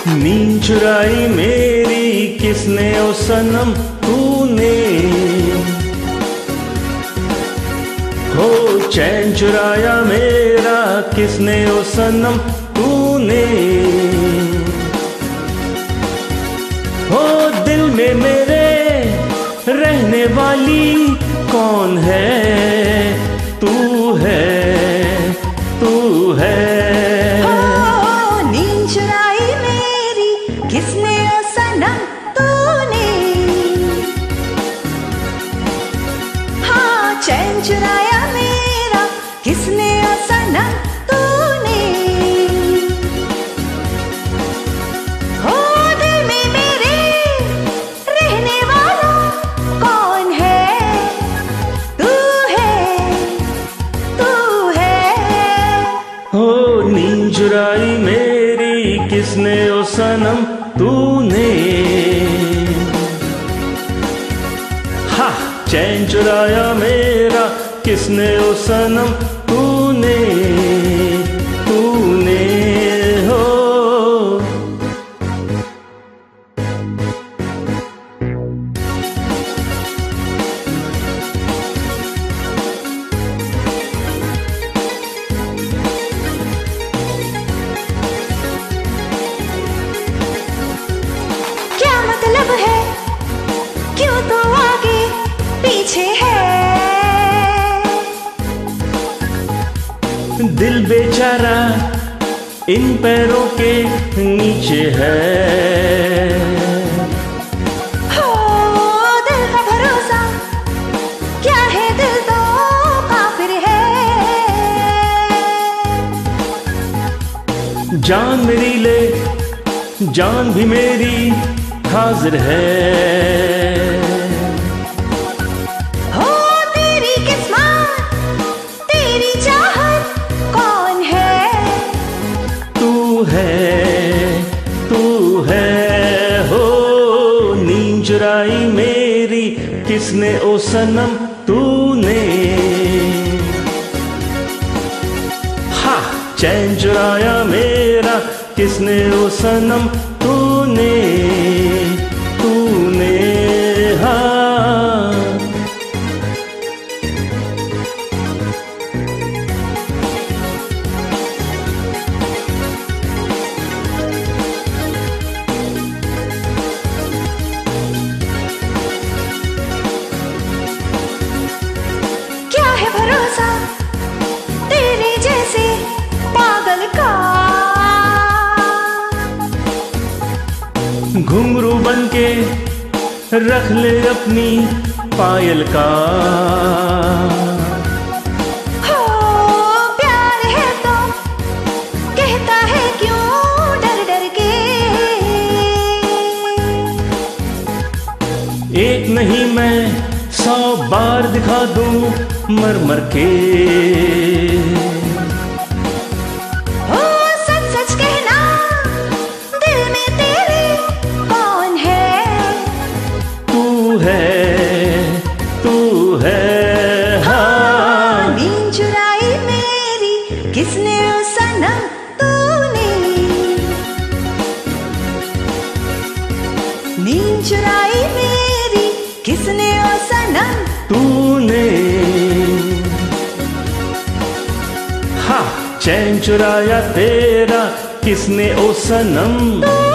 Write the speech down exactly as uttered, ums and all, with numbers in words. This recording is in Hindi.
नींद चुराई मेरी किसने ओ सनम तूने, हो चैन चुराया मेरा किसने ओ सनम तूने, हो दिल में मेरे रहने वाली कौन है, तू है तू है। नींद चुराई मेरी किसने ओ सनम तूने, हाँ चैन चुराया मेरा किसने ओ सनम तूने, हो दिल में मेरे रहने वाला कौन है, तू है तू है। हो नींद चुराई मेरी किसने ओ सनम तूने, हा चैन चुराया मेरा किसने ओ सनम तूने तूने हो। क्या मतलब है, क्यों तो आगे पीछे है, दिल बेचारा इन पैरों के नीचे है, हो दिल का भरोसा क्या है, दिल तो काफिर है, जान मेरी ले जान भी मेरी हाजिर है, हो तेरी किस्मत तेरी चाहत कौन है, तू है तू है। हो नींद चुराई मेरी किसने ओ सनम तूने, हा चैन चुराया मेरा किसने ओ सनम तूने तूने हाँ। क्या है भरोसा तेरे जैसे पागल का, घुंघरू बन के रख ले अपनी पायल का, हो प्यार है तो कहता है क्यों डर डर के, एक नहीं मैं सौ बार दिखा दूं मर मर के, हो सच सच कहना दिल में तेरे कौन है, तू है तू है हाँ। नींद चुराई मेरी किसने ओ सनम तूने, नींद चुराई मेरी किसने ओ सनम तूने, हा चैन चुराया तेरा किसने ओ सनम।